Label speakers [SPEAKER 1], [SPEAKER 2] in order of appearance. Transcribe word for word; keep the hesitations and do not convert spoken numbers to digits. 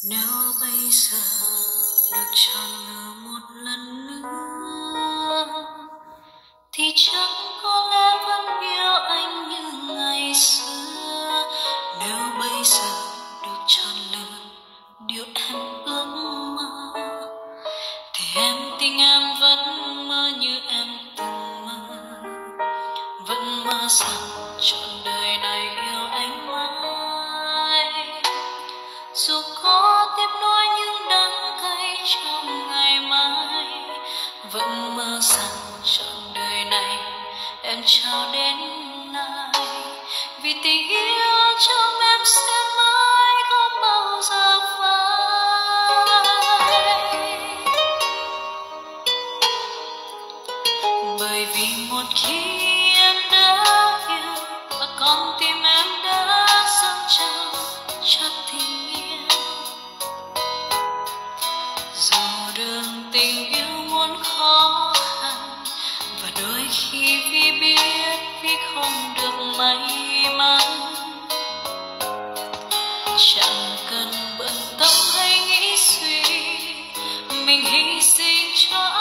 [SPEAKER 1] Nếu bây giờ được chọn lựa một lần nữa thì chắc có lẽ vẫn yêu anh như ngày xưa. Nếu bây giờ được chọn lựa điều em ước mơ thì em tin em vẫn mơ như em từng mơ, vẫn mơ rằng trọn đời này yêu anh mãi. Dù có tiếp nối những đắng cay trong ngày mai, vẫn mơ rằng trọn đời này em trao đến ai. Vì tình yêu trong em sẽ mãi không bao giờ phai. Bởi vì một khi em đã yêu và con tim em đã dâng trao cho tình yêu, dù đường tình yêu muốn khó khăn và đôi khi vì biết vì không được may mắn, chẳng cần bận tâm hay nghĩ suy, mình hy sinh cho